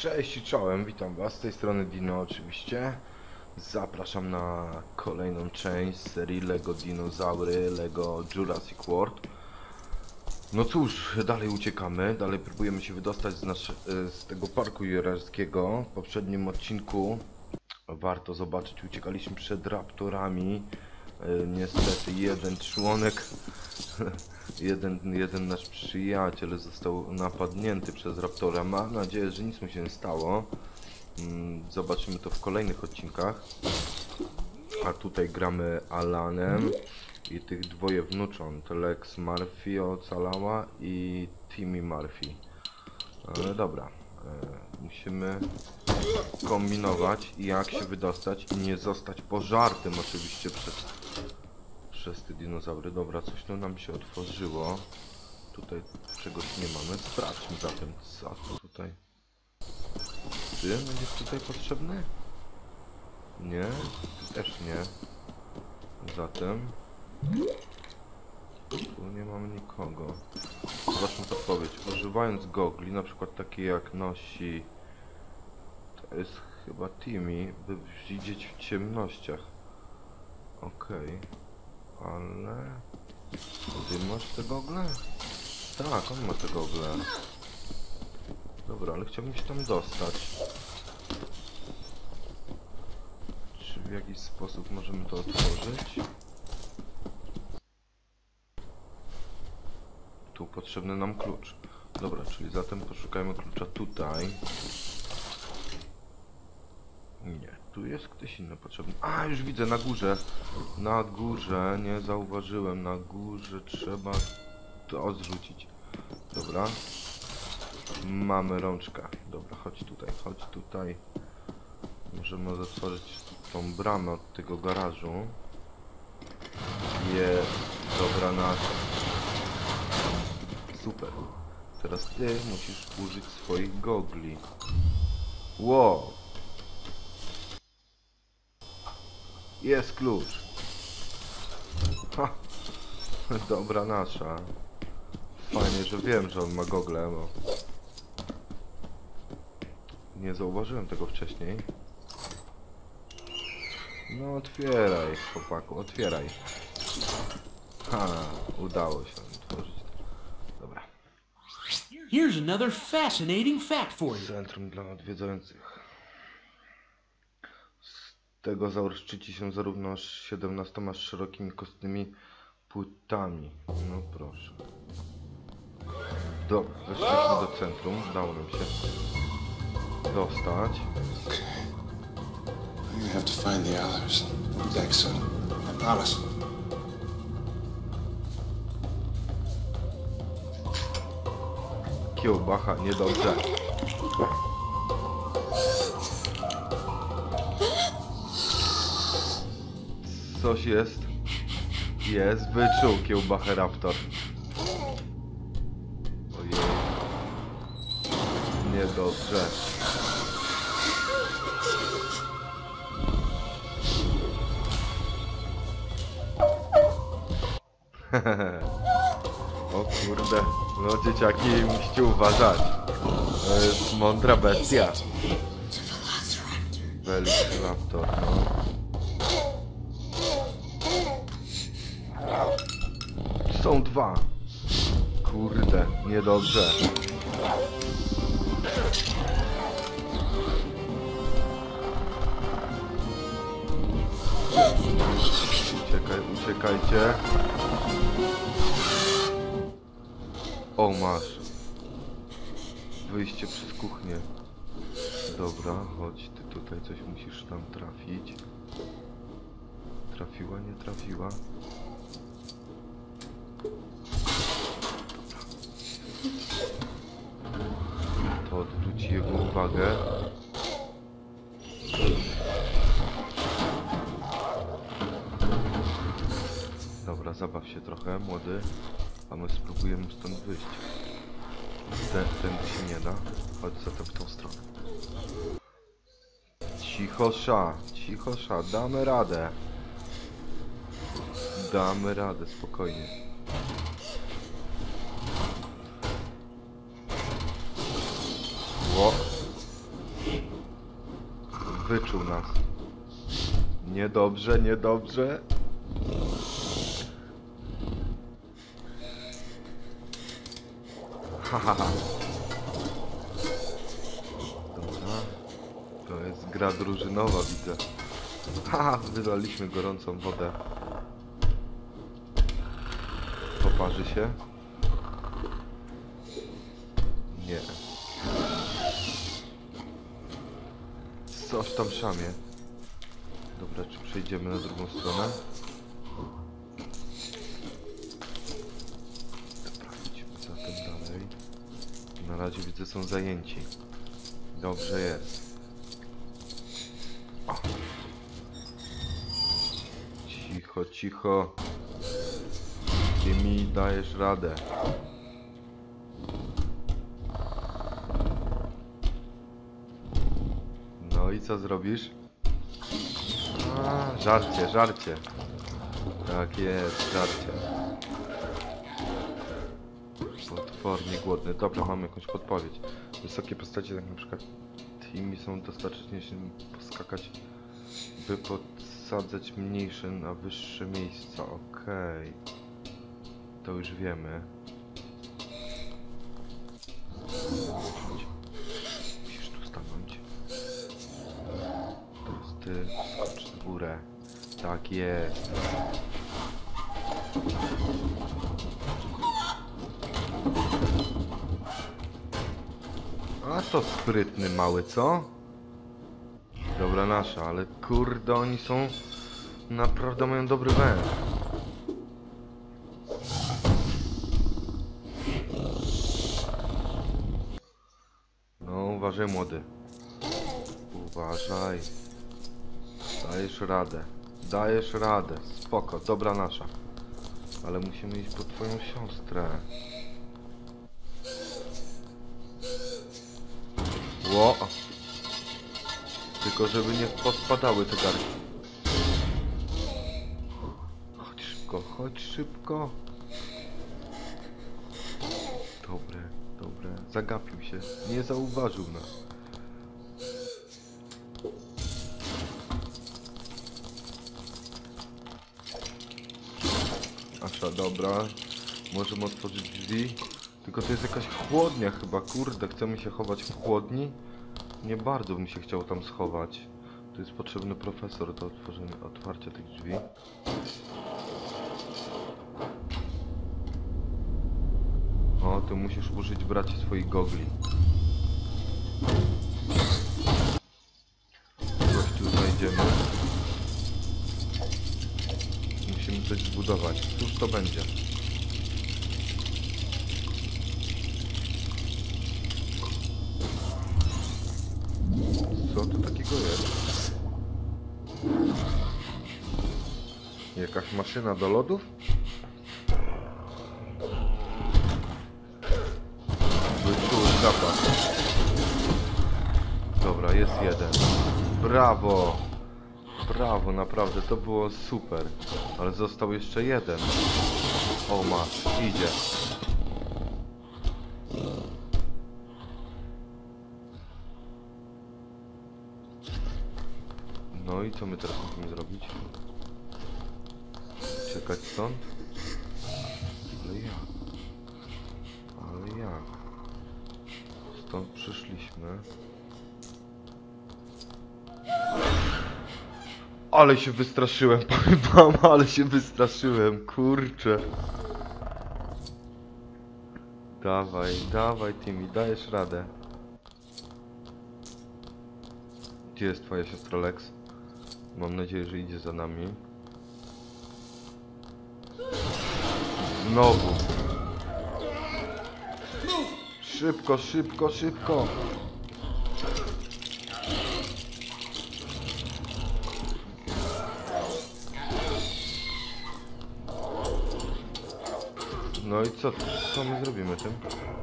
Cześć i czołem, witam was, z tej strony Dino oczywiście. Zapraszam na kolejną część serii LEGO Dinozaury, LEGO Jurassic World. No cóż, dalej uciekamy, dalej próbujemy się wydostać z tego parku jurajskiego. W poprzednim odcinku, warto zobaczyć, uciekaliśmy przed raptorami. Niestety jeden członek, jeden nasz przyjaciel został napadnięty przez raptora. Mam nadzieję, że nic mu się nie stało. Zobaczymy to w kolejnych odcinkach. A tutaj gramy Alanem i tych dwoje wnucząt. Lex Murphy ocalała i Timmy Murphy. Ale dobra, musimy kombinować i jak się wydostać i nie zostać pożartym oczywiście przez te dinozaury. Dobra, coś tu nam się otworzyło. Tutaj czegoś nie mamy. Sprawdźmy zatem, co tutaj. Ty będziesz tutaj potrzebny? Nie? Też nie. Zatem tu nie mamy nikogo. Zobaczmy podpowiedź. Używając gogli, na przykład takie jak nosi, to jest chyba Timmy, by widzieć w ciemnościach. Okej. Ale ty masz te gogle? Tak, on ma te gogle. Dobra, ale chciałbym się tam dostać. Czy w jakiś sposób możemy to otworzyć? Tu potrzebny nam klucz. Dobra, czyli zatem poszukajmy klucza tutaj. Nie, tu jest ktoś inny potrzebny. A, już widzę, na górze. Na górze, nie zauważyłem. Na górze trzeba to odrzucić. Dobra. Mamy rączkę. Dobra, chodź tutaj, chodź tutaj. Możemy otworzyć tą bramę od tego garażu. Jest, dobra nasza. Super. Teraz ty musisz użyć swoich gogli. Wow. Jest klucz. Ha. Dobra nasza. Fajnie, że wiem, że on ma gogle, bo nie zauważyłem tego wcześniej. No otwieraj, chłopaku, otwieraj. Ha, udało się otworzyć. Dobra. Here's another fascinating fact for you. Centrum dla odwiedzających. Stegozaur szczyci się zarówno 17 szerokimi kostnymi płytami. No proszę. Dobra, weszliśmy do centrum. Udało nam się dostać. You have to find the others. Dex soon. I promise. Kiełbacha, niedobrze. Coś jest. Jest, wyczuł kiełbachę raptor. Ojej. Niedobrze. O kurde. No dzieciaki, musicie uważać. To jest mądra bestia. Velociraptor, no. Są dwa. Kurde, niedobrze. Uciekajcie. O, masz. Wyjście przez kuchnię. Dobra, chodź, ty tutaj coś musisz tam trafić. Trafiła, nie trafiła. To odwróci jego uwagę. Dobra, zabaw się trochę, młody. A my spróbujemy stąd wyjść. Tędy się nie da. Chodź zatem w tą stronę. Cichosza, damy radę. Damy radę, spokojnie. Ło. Wyczuł nas. Niedobrze, niedobrze. Hahaha. Dobra. To jest gra drużynowa, widzę. Haha, wylaliśmy gorącą wodę. Poparzy się? Nie. Coś tam szamie. Dobra, czy przejdziemy na drugą stronę? Dobra, idźmy zatem dalej. Na razie widzę, są zajęci. Dobrze jest. O. Cicho, cicho. Ty mi dajesz radę. No i co zrobisz? A, żarcie, żarcie. Tak jest, żarcie. Potwornie głodny. Dobra, mamy jakąś podpowiedź. Wysokie postacie, jak na przykład Timmy, są dostatecznie się poskakać, by podsadzać mniejsze na wyższe miejsca. Okej. To już wiemy. Musisz tu stanąć. Teraz ty skocz w górę. Tak jest. A to sprytny mały, co? Dobra nasza, ale kurde, oni są... Naprawdę mają dobry węch. No, uważaj, młody. Uważaj. Dajesz radę. Dajesz radę. Spoko, dobra nasza. Ale musimy iść po twoją siostrę. Ło! Tylko żeby nie pospadały te garki. Chodź szybko, chodź szybko. Dobre, dobre. Zagapił się. Nie zauważył nas. Asza, dobra. Możemy otworzyć drzwi. Tylko to jest jakaś chłodnia chyba. Kurde, chcemy się chować w chłodni? Nie bardzo bym się chciał tam schować. Tu jest potrzebny profesor do otwarcia tych drzwi. O, ty musisz użyć, bracie, swoich gogli. Gościu znajdziemy. Musimy coś zbudować. Cóż to będzie? Co to takiego jest? Jakaś maszyna do lodów? Wyczuł zapach. Dobra, jest jeden. Brawo! Brawo, naprawdę, to było super. Ale został jeszcze jeden. O, masz, idzie. No i co my teraz musimy zrobić? Czekać stąd? Ale jak? Ale jak? Stąd przyszliśmy. Ale się wystraszyłem, powiem wam, ale się wystraszyłem, kurczę. Dawaj, dawaj Timmy, dajesz radę. Gdzie jest twoja siostra Lex? Mam nadzieję, że idzie za nami. Znowu. Szybko, szybko, szybko. No i co my zrobimy tym?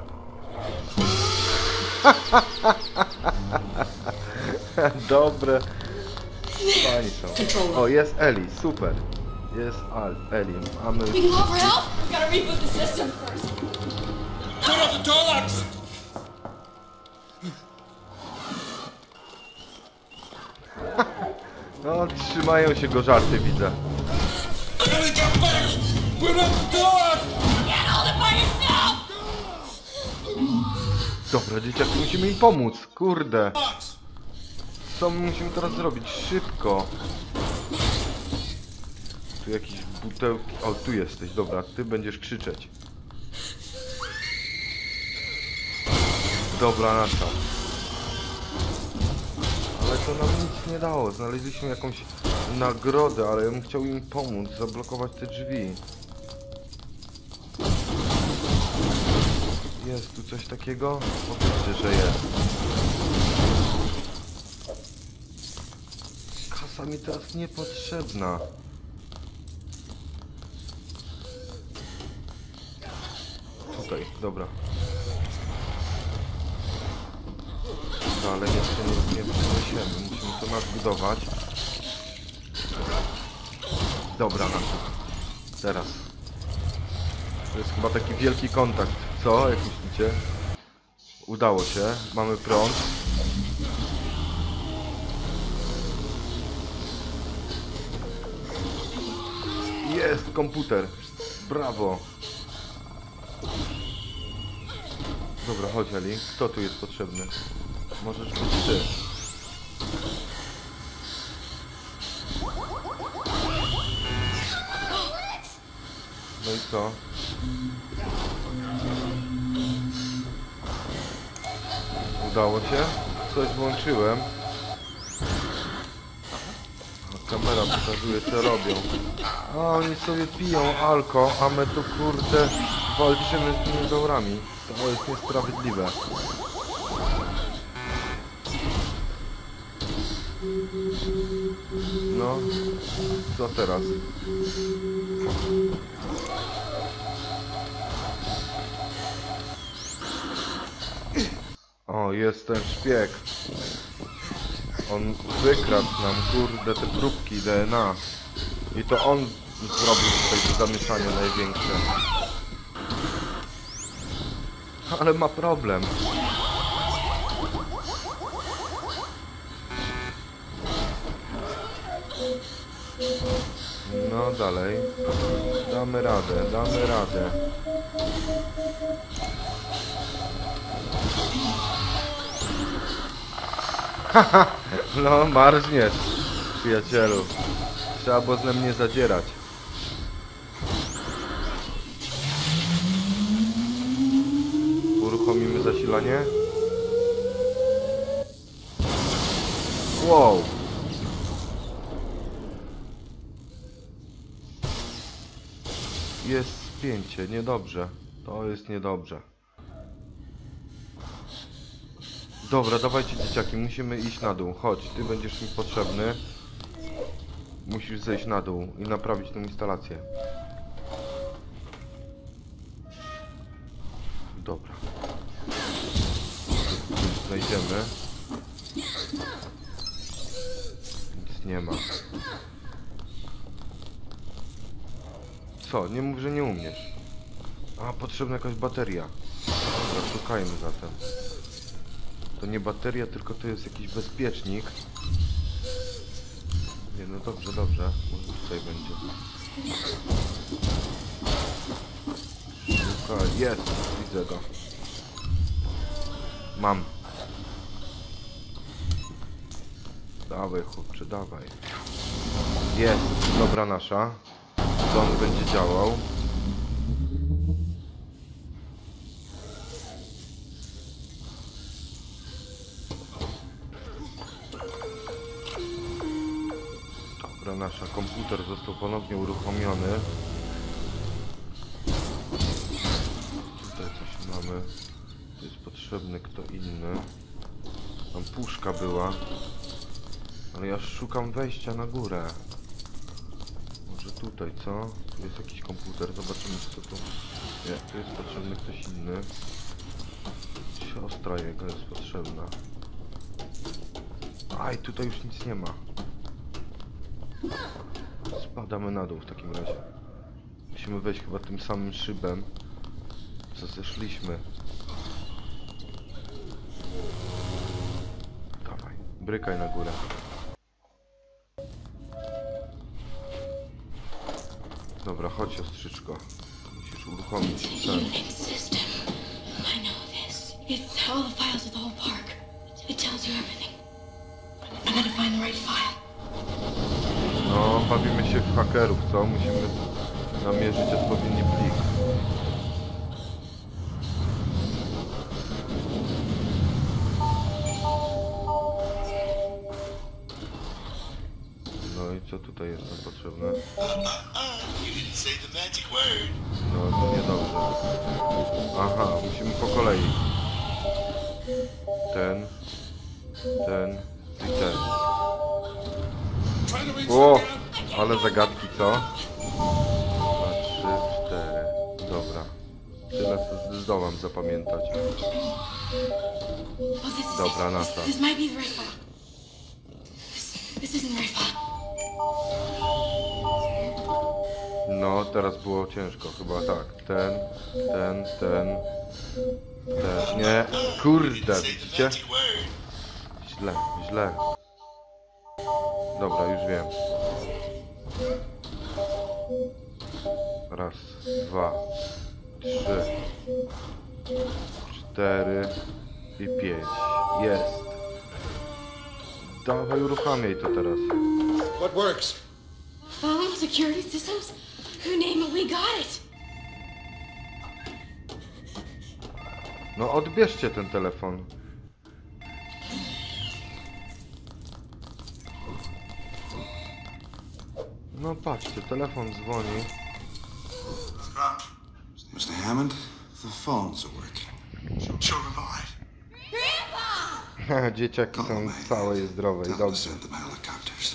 Dobre. Fajni są. O, jest Eli, super. Jest Eli, a my... We can call for help? We gotta reboot the system first. Turn off the door locks! No, trzymają się go żarty, widzę. Dobra, dzieciaki, musimy im pomóc, kurde. Co my musimy teraz zrobić? Szybko. Tu jakieś butelki... O, tu jesteś, dobra, ty będziesz krzyczeć. Dobra, nasza. Ale to nam nic nie dało, znaleźliśmy jakąś nagrodę, ale ja bym chciał im pomóc, zablokować te drzwi. Jest tu coś takiego? Oczywiście, że jest. Kasa mi teraz niepotrzebna. Tutaj, dobra. No, ale jeszcze nie przeniesiemy, musimy to nadbudować. Dobra, teraz. To jest chyba taki wielki kontakt. Co? Jak myślicie? Udało się. Mamy prąd. Jest komputer. Brawo. Dobra, chodź Eli. Kto tu jest potrzebny? Możesz być ty. No i co? Udało się? Coś włączyłem. A kamera pokazuje, co robią. A oni sobie piją alko, a my tu kurde walczymy z dinozaurami. To jest niesprawiedliwe. No, co teraz? O, jest ten szpieg. On wykradł nam, kurde, te próbki DNA. I to on zrobił tutaj to zamieszanie największe. Ale ma problem. No dalej. Damy radę, damy radę. Haha, no marzniesz, przyjacielu. Trzeba było ze mnie zadzierać. Uruchomimy zasilanie. Wow. Jest spięcie, niedobrze. To jest niedobrze. Dobra, dawajcie dzieciaki, musimy iść na dół. Chodź, ty będziesz mi potrzebny. Musisz zejść na dół i naprawić tę instalację. Dobra. Coś znajdziemy. Nic nie ma. Co? Nie mów, że nie umiesz. A, potrzebna jakaś bateria. Dobra, szukajmy zatem. To nie bateria, tylko to jest jakiś bezpiecznik. Nie, no dobrze, dobrze. Może tutaj będzie. Szukaj, jest! Widzę go. Mam. Dawaj, chłopcze, dawaj. Jest! Dobra nasza. To on będzie działał. Dobra, nasza komputer został ponownie uruchomiony. Tutaj coś mamy. Tu jest potrzebny kto inny. Tam puszka była. Ale ja szukam wejścia na górę. Może tutaj, co? Tu jest jakiś komputer, zobaczymy co tu... Nie, tu jest potrzebny ktoś inny. Siostra jego jest potrzebna. Aj, tutaj już nic nie ma. Spadamy na dół w takim razie. Musimy wejść chyba tym samym szybem, co zeszliśmy. Dawaj, brykaj na górę. Dobra, chodź siostrzyczko. Musisz uruchomić ten. System. I know this. It's all the files of the whole park. It tells you everything. I gotta find the right file. No, bawimy się w hakerów, co? Musimy namierzyć odpowiedni plik. No i co tutaj jest nam potrzebne? You didn't say the magic word. No to niedobrze. Aha, musimy po kolei. Ten i ten. Trying to reach O! the ground. Ale zagadki, co? 2, 3, 4. Dobra. Tyle co zdołam zapamiętać. Oh, this is Dobra, it. nasza. This might be the right file. This isn't the right file. No, teraz było ciężko, chyba tak. Ten. Nie, kurde, Say the widzicie? magic word. Źle. Dobra, już wiem. 1, 2, 3, 4 i 5. Jest. Dawaj, uruchamiaj to teraz. What works? Follow security systems? You name it, we got it. No odbierzcie ten telefon. No patrzcie, telefon dzwoni. Mr. Hammond, the phones are working. Sure alive. Dzieciaki są całe i zdrowe i Tell them to dobrze. send them helicopters.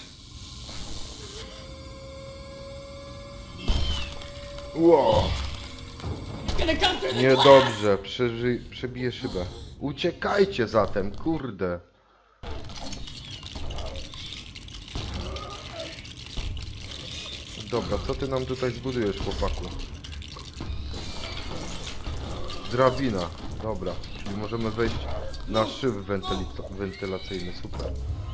Wow. Gonna come through the Niedobrze, przebije szybę. Uciekajcie zatem, kurde. Dobra, co ty nam tutaj zbudujesz, chłopaku? Drabina, dobra. Czyli możemy wejść na szyb wentylacyjny, super.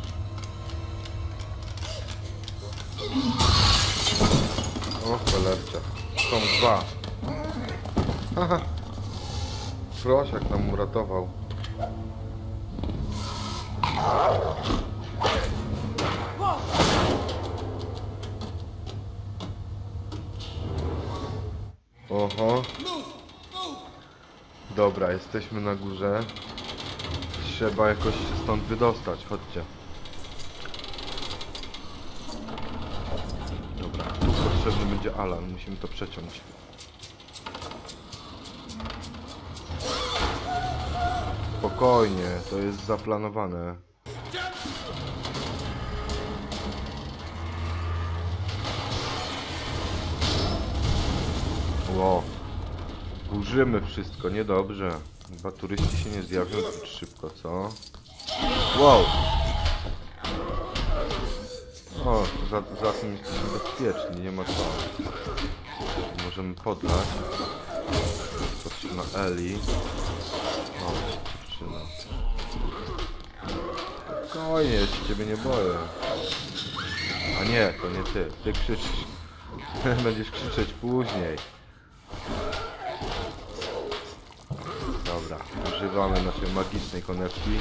O, cholercia. Są 2. Haha. Prosiak nam uratował. Oho. Dobra, jesteśmy na górze. Trzeba jakoś się stąd wydostać, chodźcie. Dobra, tu potrzebny będzie Alan, musimy to przeciąć. Spokojnie, to jest zaplanowane. Ło. Burzymy wszystko, niedobrze. Chyba turyści się nie zjawią zbyt szybko, co? Wow! O, za tym jesteśmy bezpieczni, nie ma co. Możemy podlać. Patrzcie na Eli. O, dziewczyna. Spokojnie, ja się ciebie nie boję. A nie, to nie ty. Ty krzyczysz. Będziesz krzyczeć później. Dobra, używamy naszej magicznej konewki.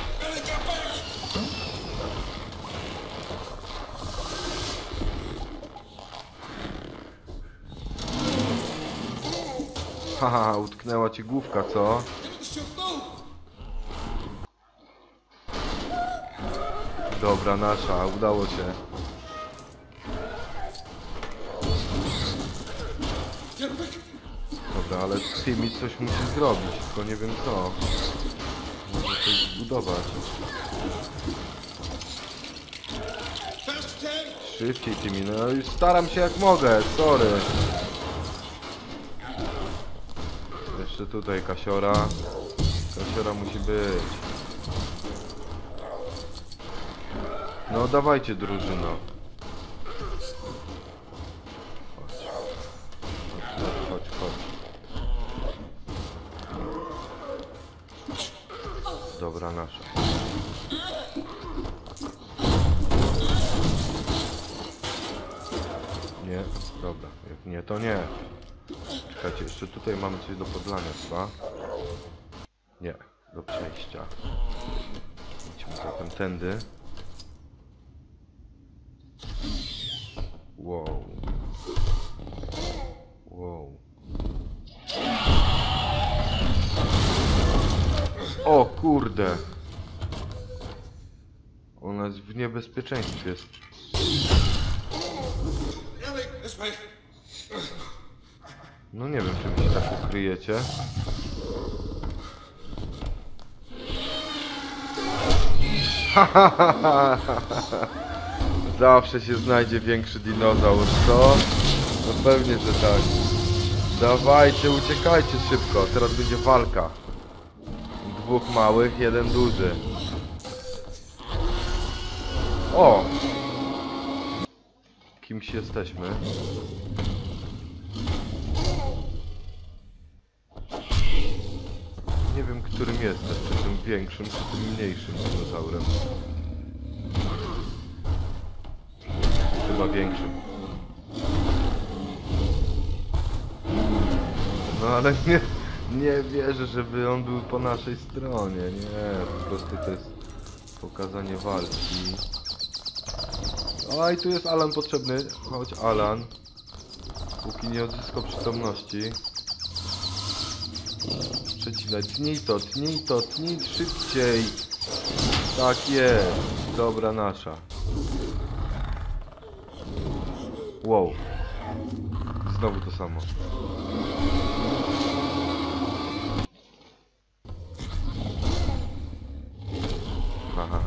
Haha, utknęła ci główka, co? Dobra, nasza, udało się. Dobra, ale Timmy coś musi zrobić, tylko nie wiem co. Może coś zbudować. Szybciej Timmy, no już staram się jak mogę, sorry. Jeszcze tutaj Kasiora. Kasiora musi być. No dawajcie drużyno. Chodź. Dobra, nasza. Nie, dobra, już. Nie, to nie. Czekajcie, jeszcze tutaj mamy coś do podlania chyba. Nie, do przejścia. Idźmy zatem tędy. Wow. Wow. O kurde. Ona jest w niebezpieczeństwie. Ellie, this way. No nie wiem, czy wy się tak ukryjecie. Zawsze się znajdzie większy dinozaur, co? No pewnie, że tak. Dawajcie, uciekajcie szybko. Teraz będzie walka. Dwóch małych, jeden duży. O! Kimś jesteśmy? Nie wiem, którym jestem. Czy tym większym, czy tym mniejszym dinozaurem. Chyba większym. No ale nie wierzę, żeby on był po naszej stronie. Nie, po prostu to jest pokazanie walki. Oj, tu jest Alan potrzebny. Chodź, Alan. Póki nie odzyskał przytomności. Przecinaj, tnij to, tnij szybciej. Tak jest. Dobra nasza. Wow. Znowu to samo. Haha.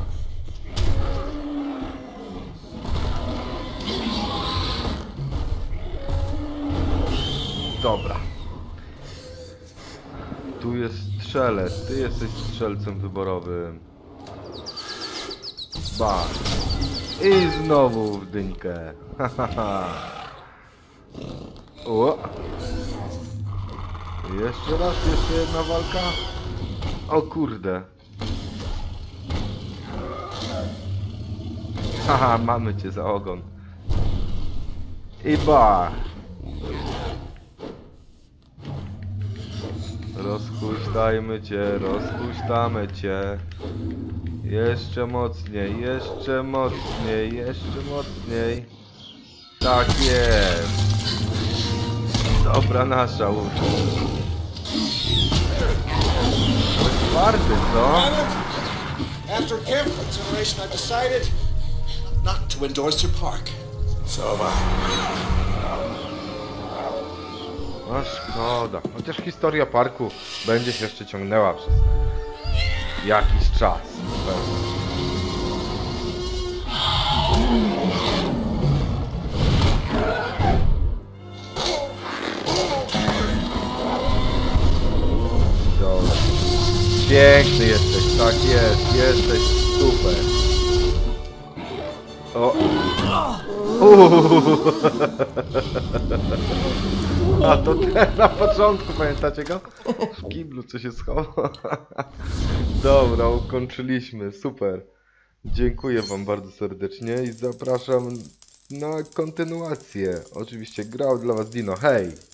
Dobra. Tu jest strzelec. Ty jesteś strzelcem wyborowym. Ba. I znowu w dyńkę. Hahaha. O. Jeszcze raz, jeszcze jedna walka. O kurde. Haha, mamy cię za ogon. I ba. Rozhuśtajmy cię, rozhuśtamy cię. Jeszcze mocniej, jeszcze mocniej, jeszcze mocniej. Tak jest. Dobra nasza łóżka. Twardy, co? After careful consideration, I've decided not to endorse your park. So have I. No szkoda. Chociaż historia parku będzie się jeszcze ciągnęła przez jakiś czas. Pewnie. Dobra. Piękny jesteś, tak jest, jesteś super. O. A to ten na początku, pamiętacie go? W kiblu co się schował. Dobra, ukończyliśmy, super. Dziękuję wam bardzo serdecznie i zapraszam na kontynuację. Oczywiście grał dla was Dino, hej!